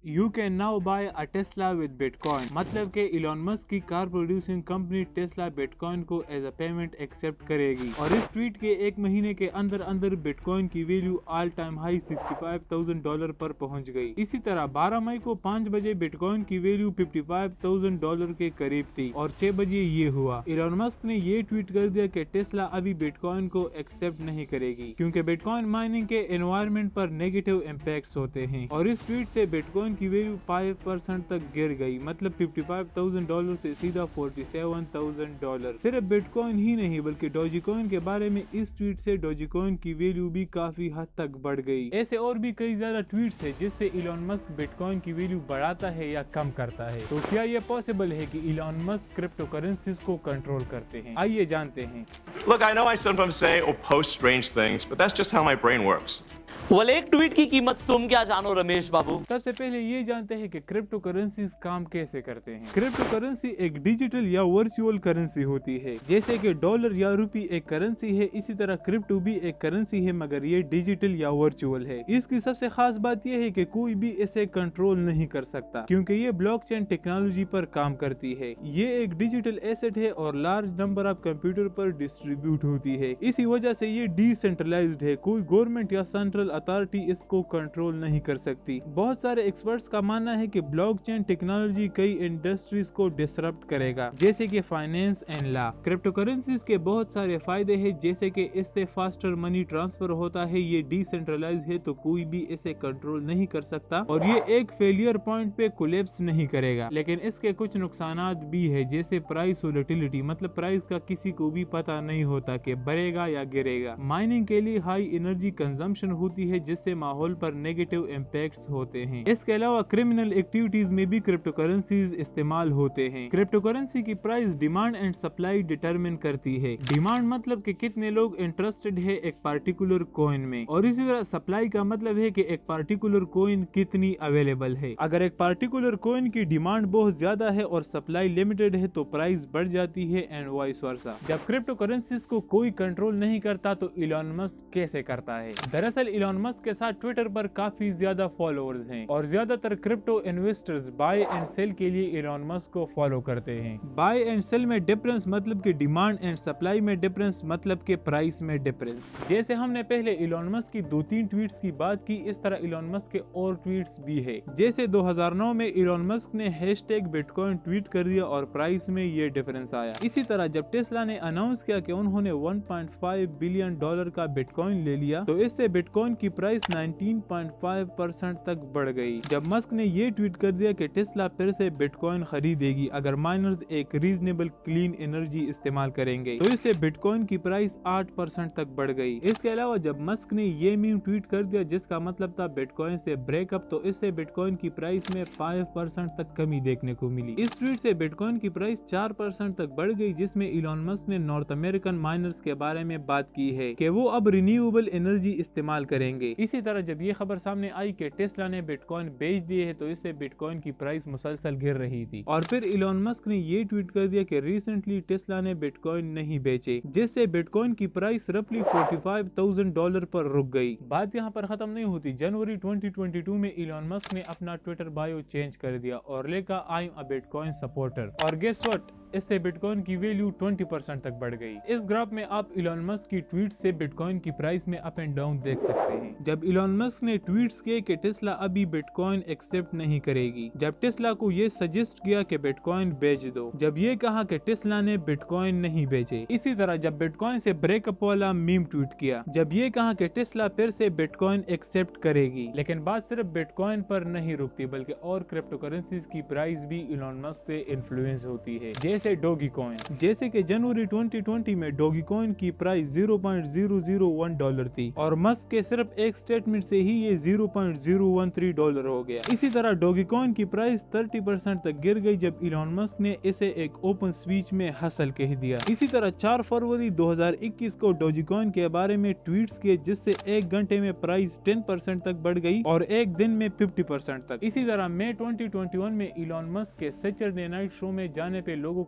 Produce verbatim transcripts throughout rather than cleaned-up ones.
You can now buy a Tesla with bitcoin. मतलब के Elon Musk की car producing company Tesla bitcoin को as a payment accept करेगी और इस ट्वीट के एक महीने के अंदर अंदर बिटकॉइन की value all time high sixty five thousand dollar पर पहुंच गई। इसी तरह बारह मई को पाँच बजे बिटकॉइन की value fifty five thousand dollar के करीब थी और छह बजे ये हुआ। इलॉन मस्क ने ये ट्वीट कर दिया कि टेस्ला अभी बिटकॉइन को एक्सेप्ट नहीं करेगी क्योंकि बिटकॉइन माइनिंग के एनवायरनमेंट पर नेगेटिव इम्पैक्ट्स होते हैं और इस ट्वीट से बिटकॉइन की वैल्यू फाइव परसेंट तक गिर गई। मतलब फिफ्टी फाइव थाउजेंड डॉलर से सीधा फोर्टी सेवन थाउजेंड डॉलर। सिर्फ बिटकॉइन ही नहीं बल्कि डोजीकॉइन के बारे में इस ट्वीट से डोजीकॉइन की वैल्यू भी काफी हद तक बढ़ गई। ऐसे और भी कई ज्यादा ट्वीट्स है जिससे इलॉन मस्क बिटकॉइन की वैल्यू बढ़ाता है या कम करता है। तो क्या ये पॉसिबल है कि इलॉन मस्क क्रिप्टो करेंसीज को कंट्रोल करते हैं? आइए जानते हैं। Look, I know I sometimes say or post strange things, but that's just how my brain works. well, एक ट्वीट की कीमत तुम क्या जानो रमेश बाबू। सबसे पहले ये जानते हैं कि क्रिप्टो करेंसी काम कैसे करते हैं। क्रिप्टो करेंसी एक डिजिटल या वर्चुअल करेंसी होती है। जैसे कि डॉलर या रुपी एक करेंसी है, इसी तरह क्रिप्टो भी एक करेंसी है मगर ये डिजिटल या वर्चुअल है। इसकी सबसे खास बात यह है कि कोई भी इसे कंट्रोल नहीं कर सकता क्योंकि ये ब्लॉकचेन टेक्नोलॉजी पर काम करती है। ये एक डिजिटल एसेट है और लार्ज नंबर ऑफ कंप्यूटर पर डिस्ट्रीब्यूट होती है। इसी वजह से ये डिसेंट्रलाइज्ड है। कोई गवर्नमेंट या सेंट्रल अथॉरिटी इसको कंट्रोल नहीं कर सकती। बहुत सारे एक्सपर्ट्स का मानना है कि ब्लॉकचेन टेक्नोलॉजी कई इंडस्ट्रीज को डिसरप्ट करेगा जैसे कि finance and law. Crypto currencies के बहुत सारे फायदे हैं जैसे कि इससे फास्टर मनी ट्रांसफर होता है, ये डिसेंट्रलाइज है तो कोई भी इसे कंट्रोल नहीं कर सकता और ये एक फेलियर पॉइंट पे कोलैप्स नहीं करेगा। लेकिन इसके कुछ नुकसानात भी है जैसे प्राइस वोलेटिलिटी, मतलब प्राइस का किसी को भी पता नहीं होता कि बढ़ेगा या गिरेगा। माइनिंग के लिए हाई एनर्जी कंजम्पशन होती है जिससे माहौल पर नेगेटिव इम्पैक्ट्स होते हैं। इसके अलावा क्रिमिनल एक्टिविटीज में भी क्रिप्टो करेंसीज इस्तेमाल होते हैं। क्रिप्टो करेंसी की price demand and supply determine करती है। डिमांड मतलब कि कितने लोग इंटरेस्टेड है एक पार्टिकुलर कॉइन में और इसी तरह सप्लाई का मतलब है कि एक पार्टिकुलर कॉइन कितनी अवेलेबल है। अगर एक पार्टिकुलर कॉइन की डिमांड बहुत ज्यादा है और सप्लाई लिमिटेड है तो प्राइस बढ़ जाती है एंड वाइस वर्सा। जब क्रिप्टो करेंसीज को कोई कंट्रोल नहीं करता तो इलॉन मस्क कैसे करता है? दरअसल इलॉन मस्क के साथ ट्विटर पर काफी ज्यादा फॉलोअर्स हैं और ज्यादातर crypto investors buy and sell के लिए इलॉन मस्क को फॉलो करते हैं। बाय एंड सेल में डिफरेंस मतलब कि डिमांड एंड सप्लाई में डिफरेंस मतलब कि प्राइस में डिफरेंस। जैसे हमने पहले इलॉन मस्क की दो तीन ट्वीट्स की बात की, इस तरह इलॉन मस्क के और ट्वीट्स भी है। जैसे दो हज़ार नौ में इलॉन मस्क ने हैशटैग बिटकॉइन ट्वीट कर दिया और प्राइस में ये डिफरेंस आया। इसी तरह जब टेस्ला ने अनाउंस किया कि उन्होंने one point five billion dollar का बिटकॉइन ले लिया तो इससे बिटकॉइन की price nineteen point five percent तक बढ़ गई। जब मस्क ने ये ट्वीट कर दिया कि टेस्ला फिर से बिटकॉइन खरीदेगी अगर माइनर्स एक रीजनेबल क्लीन एनर्जी इस्तेमाल करेंगे तो इससे बिटकॉइन की प्राइस आठ परसेंट तक बढ़ गई। इसके अलावा जब मस्क ने ये मीम ट्वीट कर दिया जिसका मतलब था बिटकॉइन से ब्रेकअप तो इससे बिटकॉइन की प्राइस में फाइव परसेंट तक कमी देखने को मिली। इस ट्वीट से बिटकॉइन की प्राइस चार परसेंट तक बढ़ गई जिसमें इलॉन मस्क ने नॉर्थ अमेरिकन माइनर्स के बारे में बात की है कि वो अब रिन्यूएबल एनर्जी इस्तेमाल करेंगे। इसी तरह जब ये खबर सामने आई कि टेस्ला ने बिटकॉइन बेच दिए है तो इससे बिटकॉइन की प्राइस मुसलसल गिर रही थी और फिर इलॉन मस्क ने ये ट्वीट कर दिया कि रिसेंटली टेस्ला ने बिटकॉइन नहीं बेचे जिससे बिटकॉइन की प्राइस रफली फोर्टी फाइव थाउजेंड डॉलर पर रुक गई। बात यहाँ पर खत्म नहीं होती। जनवरी ट्वेंटी ट्वेंटी टू में इलॉन मस्क ने अपना ट्विटर बायो चेंज कर दिया और लेकर I am a bitcoin supporter और गेस व्हाट, इससे बिटकॉइन की वैल्यू ट्वेंटी परसेंट तक बढ़ गई। इस ग्राफ में आप इलॉन मस्क की ट्वीट से बिटकॉइन की प्राइस में अप एंड डाउन देख सकते हैं। जब इलॉन मस्क ने ट्वीट्स किए कि टेस्ला अभी बिटकॉइन एक्सेप्ट नहीं करेगी, जब टेस्ला को ये सजेस्ट किया कि बिटकॉइन बेच दो, जब ये कहा कि टेस्ला ने बिटकॉइन नहीं बेचे। इसी तरह जब बिटकॉइन से ब्रेकअप वाला मीम ट्वीट किया, जब ये कहा कि टेस्ला फिर से बिटकॉइन एक्सेप्ट करेगी। लेकिन बात सिर्फ बिटकॉइन पर नहीं रुकती बल्कि और क्रिप्टो करेंसीज की प्राइस भी इलॉन मस्क से इन्फ्लुएंस होती है जैसे डोगी कॉइन। जैसे कि जनवरी ट्वेंटी ट्वेंटी में डोगी कॉइन की price zero point zero zero one dollar थी और मस्क के सिर्फ एक स्टेटमेंट से ही ये zero point zero one three dollar हो गया। इसी तरह डोगी कॉइन की प्राइस थर्टी परसेंट तक गिर गई जब इलॉन मस्क ने इसे एक ओपन स्पीच में हसल कह दिया। इसी तरह चार फरवरी दो हज़ार इक्कीस को डोजी कॉइन के बारे में ट्वीट्स किए जिससे एक घंटे में प्राइस टेन परसेंट तक बढ़ गई और एक दिन में फिफ्टी परसेंट तक। इसी तरह मई ट्वेंटी ट्वेंटी वन में इलॉन मस्क के सैटरडे नाइट शो में जाने पे लोगों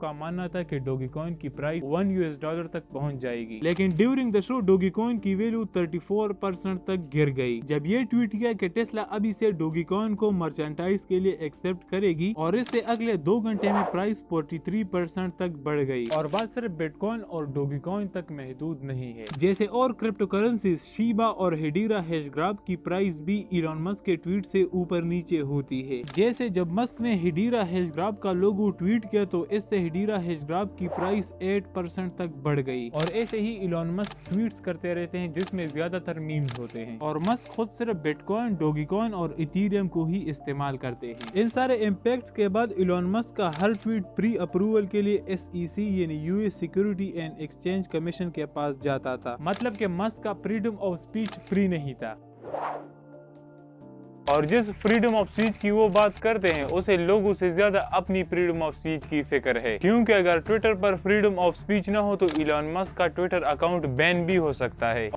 का मानना था कि डोगीकॉइन की प्राइस वन यूएस डॉलर तक पहुंच जाएगी, लेकिन ड्यूरिंग द शो डोगीकॉइन की वैल्यू चौंतीस परसेंट तक गिर गई। जब ये ट्वीट किया कि टेस्ला अभी से डोगीकॉइन को मर्चेंटाइज के लिए एक्सेप्ट करेगी और इससे अगले दो घंटे में प्राइस तैंतालीस परसेंट तक बढ़ गई। और बात सिर्फ बिटकॉइन और डोगीकॉइन तक महदूद नहीं है, जैसे और क्रिप्टो करेंसीज शीबा और हेडीरा हैशग्राफ की प्राइस भी इलॉन मस्क के ट्वीट से ऊपर नीचे होती है। जैसे जब मस्क ने हेडीरा हैशग्राफ का लोगो ट्वीट किया तो इससे हेडीरा हैशग्राफ की प्राइस आठ परसेंट तक बढ़ गई। और ऐसे ही इलॉन मस्क ट्वीट्स करते रहते हैं जिसमें ज्यादातर मीम्स होते हैं, और मस्क खुद सिर्फ बिटकॉइन, डोगीकॉइन और इथेरियम को ही इस्तेमाल करते हैं। इन सारे इम्पैक्ट्स के बाद इलॉन मस्क का हर ट्वीट प्री अप्रूवल के लिए एस ई सी यानी US Securities and Exchange Commission के पास जाता था। मतलब कि मस्क का फ्रीडम ऑफ स्पीच फ्री नहीं था। और जिस फ्रीडम ऑफ स्पीच की वो बात करते हैं उसे लोगों से ज्यादा अपनी फ्रीडम ऑफ स्पीच की फिक्र है, क्योंकि अगर ट्विटर पर फ्रीडम ऑफ स्पीच न हो तो इलॉन मस्क का ट्विटर अकाउंट बैन भी हो सकता है।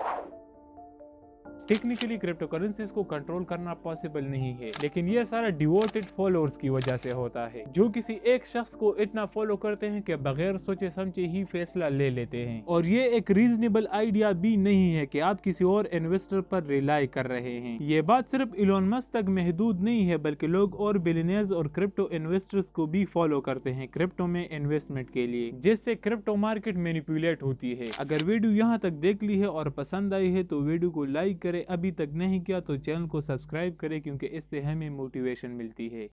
टेक्निकली क्रिप्टो करेंसीज को कंट्रोल करना पॉसिबल नहीं है, लेकिन यह सारा डिवोटेड फॉलोअर्स की वजह से होता है, जो किसी एक शख्स को इतना फॉलो करते हैं कि बगैर सोचे समझे ही फैसला ले लेते हैं। और ये एक रीजनेबल आइडिया भी नहीं है कि आप किसी और इन्वेस्टर पर रिलाई कर रहे हैं। ये बात सिर्फ इलॉन मस्क तक महदूद नहीं है, बल्कि लोग और बिलियनियर्स और क्रिप्टो इन्वेस्टर्स को भी फॉलो करते हैं क्रिप्टो में इन्वेस्टमेंट के लिए, जिससे क्रिप्टो मार्केट मैनिपुलेट होती है। अगर वीडियो यहाँ तक देख ली है और पसंद आई है तो वीडियो को लाइक करें, अभी तक नहीं किया तो चैनल को सब्सक्राइब करें, क्योंकि इससे हमें मोटिवेशन मिलती है।